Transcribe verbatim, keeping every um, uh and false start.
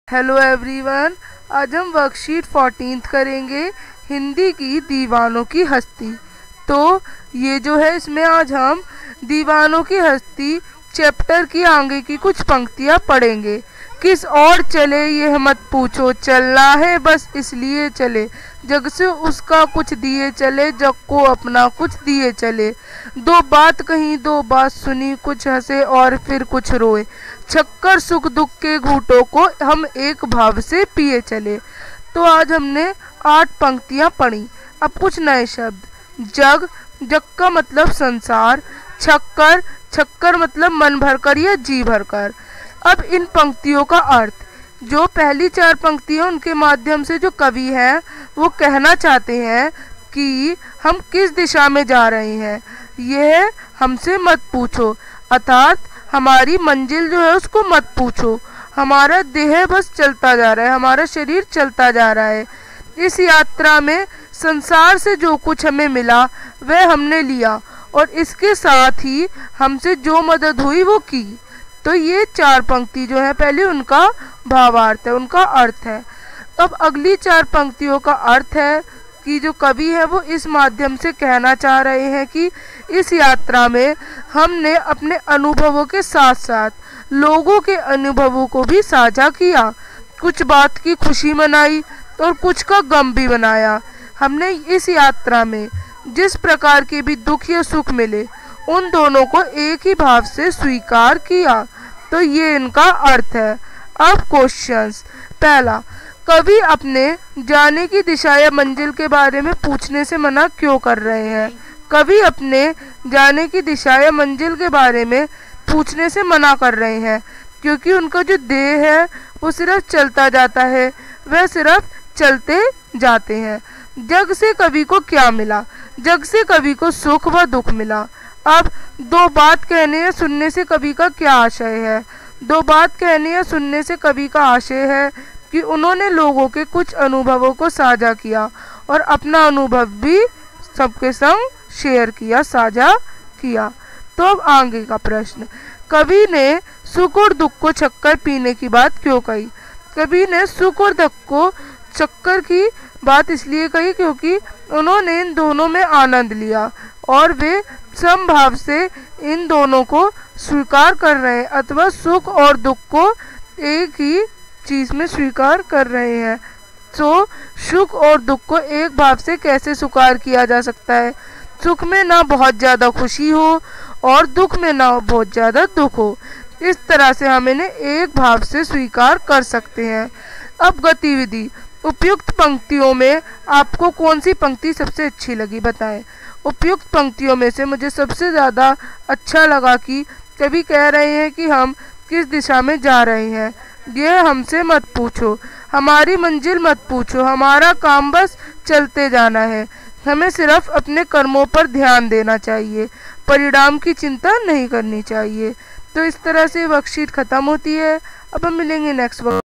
Hello everyone, आज हम worksheet fourteenth करेंगे हिंदी की दीवानों की हस्ती। तो ये जो है इसमें आज हम दीवानों की हस्ती चैप्टर की आगे की कुछ पंक्तियाँ पढ़ेंगे। किस और चले ये मत पूछो, चलना है बस इसलिए चले, जग से उसका कुछ दिए चले, जग को अपना कुछ दिए चले। दो बात कहीं दो बात सुनी, कुछ हंसे और फिर कुछ रोए, छक्कर सुख दुख के घूंटों को हम एक भाव से पिए चले। तो आज हमने आठ पंक्तियां पढ़ी। अब कुछ नए शब्द। जग, जग का मतलब संसार। छक्कर, छक्कर मतलब मन भरकर या जी भरकर। अब इन पंक्तियों का अर्थ, जो पहली चार पंक्तियां उनके माध्यम से जो कवि हैं वो कहना चाहते हैं कि हम किस दिशा में जा रहे हैं, यह हमसे मत पूछो, अर्थात हमारी मंजिल जो है उसको मत पूछो। हमारा देह बस चलता जा रहा है, हमारा शरीर चलता जा रहा है। इस यात्रा में संसार से जो कुछ हमें मिला वह हमने लिया और इसके साथ ही हमसे जो मदद हुई वो की। तो ये चार पंक्ति जो है पहले उनका भावार्थ है, उनका अर्थ है। अब अगली चार पंक्तियों का अर्थ है कि जो कवि है वो इस माध्यम से कहना चाह रहे हैं कि इस यात्रा में हमने अपने अनुभवों के साथ साथ लोगों के अनुभवों को भी साझा किया। कुछ बात की खुशी मनाई और कुछ का गम भी बनाया। हमने इस यात्रा में जिस प्रकार के भी दुख या सुख मिले उन दोनों को एक ही भाव से स्वीकार किया। तो ये इनका अर्थ है। अब क्वेश्चंस। पहला, कवि अपने जाने की दिशा या मंजिल के बारे में पूछने से मना क्यों कर रहे हैं? कवि अपने जाने की दिशा या मंजिल के बारे में पूछने से मना कर रहे हैं क्योंकि उनका जो देह है वो सिर्फ चलता जाता है, वह सिर्फ चलते जाते हैं। जग से कवि को क्या मिला? जग से कवि को सुख व दुख मिला। अब दो बात कहने या सुनने से कवि का क्या आशय है? दो बात कहने या सुनने से कवि का आशय है कि उन्होंने लोगों के कुछ अनुभवों को साझा किया और अपना अनुभव भी सबके संग शेयर किया, साझा किया। तो अब आगे का प्रश्न, कवि ने सुख और दुख को चक्कर पीने की बात क्यों कही? कवि ने सुख और दुख को चक्कर की बात इसलिए कही क्योंकि उन्होंने इन दोनों में आनंद लिया और वे समभाव से इन दोनों को स्वीकार कर रहे हैं, अथवा सुख और दुख को एक ही चीज में स्वीकार कर रहे हैं। तो सुख और दुख को एक भाव से कैसे स्वीकार किया जा सकता है? सुख में ना बहुत ज्यादा खुशी हो और दुख में ना बहुत ज्यादा दुख हो। इस तरह से हम इन्हें एक भाव से स्वीकार कर सकते हैं। अब गतिविधि। उपयुक्त पंक्तियों में आपको कौन सी पंक्ति सबसे अच्छी लगी, बताएं। उपयुक्त पंक्तियों में से मुझे सबसे ज़्यादा अच्छा लगा कि कवि कह रहे हैं कि हम किस दिशा में जा रहे हैं। यह हमसे मत पूछो, हमारी मंजिल मत पूछो, हमारा काम बस चलते जाना है। हमें सिर्फ अपने कर्मों पर ध्यान देना चाहिए, परिणाम की चिंता नहीं करनी चाहिए। तो इस तरह से वर्कशीट ख़त्म होती है। अब हम मिलेंगे नेक्स्ट वर्क